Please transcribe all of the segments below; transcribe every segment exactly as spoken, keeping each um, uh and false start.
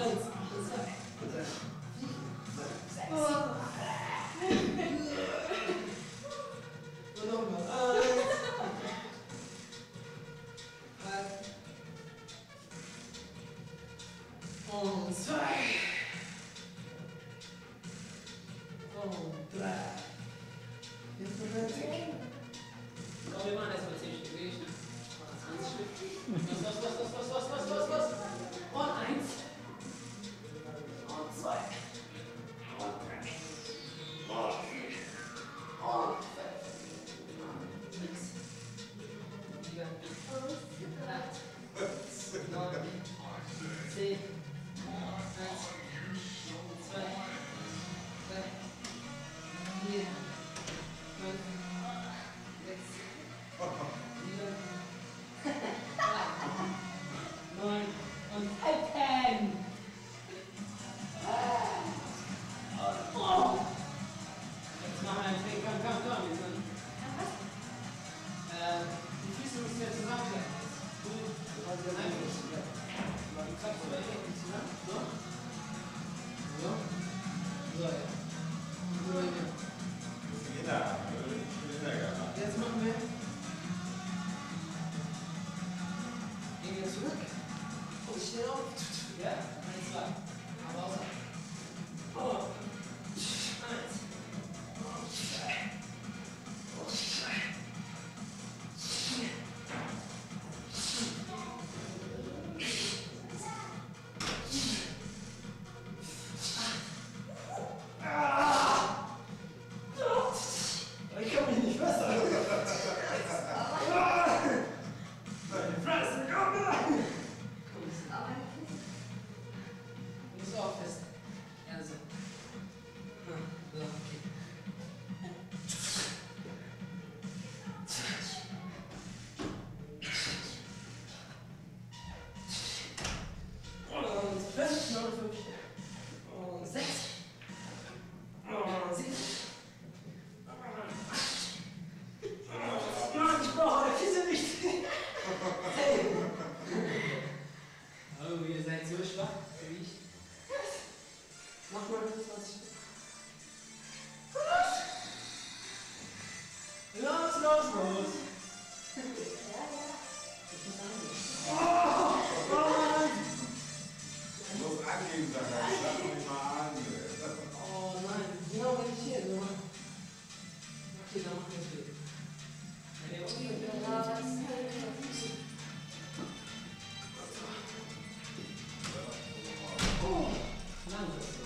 Eins, zwei, drei, vier, fünf, sechs. Und nochmal. Eins. Und zwei. Und drei. Jetzt fertig. So, wir machen erstmal zehn Stück. zwanzig Stück. Los, los, los, los, los, los, los, los, los. Und eins. Und zwei. Und drei. Und vier. Und fünf. Sechs. Sieben. Acht. Neun. Zehn. Eins. Zwei. Drei. Vier. Fünf. Sechs. Sieben. Neun und halten! Oh. Jetzt machen wir einen Trick. Komm, komm, komm. Wir sind, äh, die Füße müssen wir zusammenlegen. Du, also nein, du musst ja. Du klappst bei dir zusammen. So. So. So, ja. So, ja. Jetzt machen wir. Gehen wir zurück. Und schnell auf. Ja, eins, zwei. Aber außer. Oh. Eins. Und zwei. Und zwei. Vier. Ah! Ich kann mich nicht besser. Meine Fresse, komm rein! Nicht so auch fest. Ja, so. So, okay. Und fünf, noch fünf. Und sechs. Und sieben. Mann, ich brauche eine Kiste nicht. Hey. Oh, ihr seid so schwach, wie ich. Mach mal fünfundzwanzig. Los, los, los. Oh, oh Mann. Du musst angehen, sag mal. Schlag mich mal an. Oh nein, genau wenn ich hier so mache. Okay, dann machen wir es wieder. Oh, lang ist das so.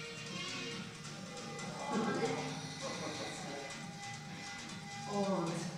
Oh,